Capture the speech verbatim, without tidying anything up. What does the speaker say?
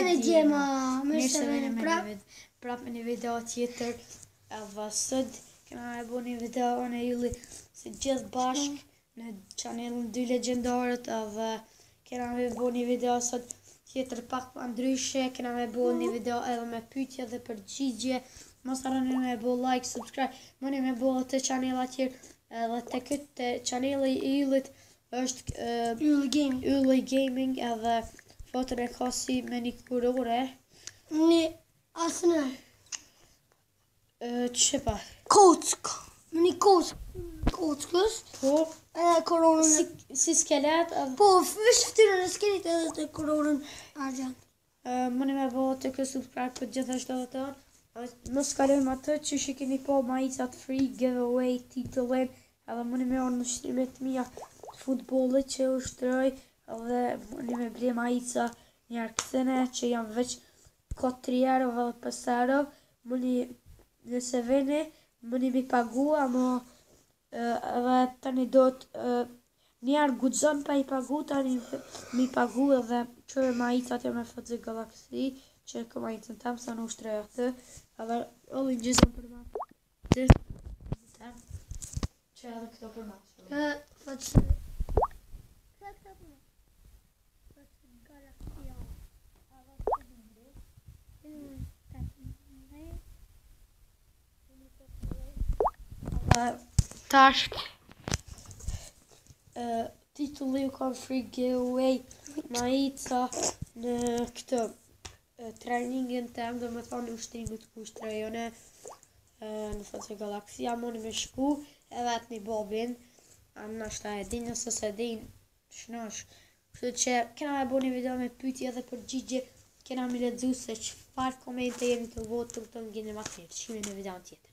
vene Gjema. Mirë se vene me një vid, prap me një video tjetër. Edhe sot kena e bo një video në julli si gjithë bashk në channelin dy legendarët. Edhe kena me bo një video sot tjetër pak pa ndryshe. Kena me bo një video edhe me pyetje dhe përgjigje. Mos harroni me bo like, subscribe. Mëni me bo të channela tjerë. Edhe të këtë channeli i yllit është uh, Ylli Gaming. Ylli Gaming, edhe fotën e ka si me një kurore. Një asënë. Uh, që pa? Kock. Me një kock. Kockës. Po, Edhe koronën. si, si skelet. Edhe, Po, është ftyrën e skelit edhe të koronën argjant. uh, mëni me bo të këtë subscribe për gjithashtu edhe të anë. Mos kalojmë atë që që keni po majicat free giveaway titullin. Edhe mëni me orë në shtrimet mija futbollit që ushtroj. Edhe mëni me ble majica një arkëthene që jam veç katër euro dhe pesë euro. Mëni nëse veni, mëni mi pagu, ama edhe tani do të njerë guxon pa i pagu, tani mi pagu edhe qërë majicat jo me F C Galaxy, që ka majicën tam sa në ushtroj atë, edhe olli gjizëm për ma të tam, që edhe këto për ma. Ë, faqë. Tash uh, titulli u kam free giveaway majica në këtë uh, treningin tem, do me thonë ushtrimit ku shtrejone uh, në F C Galaxia, moni me shku edhe atë një bobin, anë nashta e din, nëse se din, shnosh. Kështu që kena me bo një video me pyetje dhe përgjigje, kena me ledzu se qëfar komente jeni të votur të ngjeni ma tjerë, shime në video tjetër.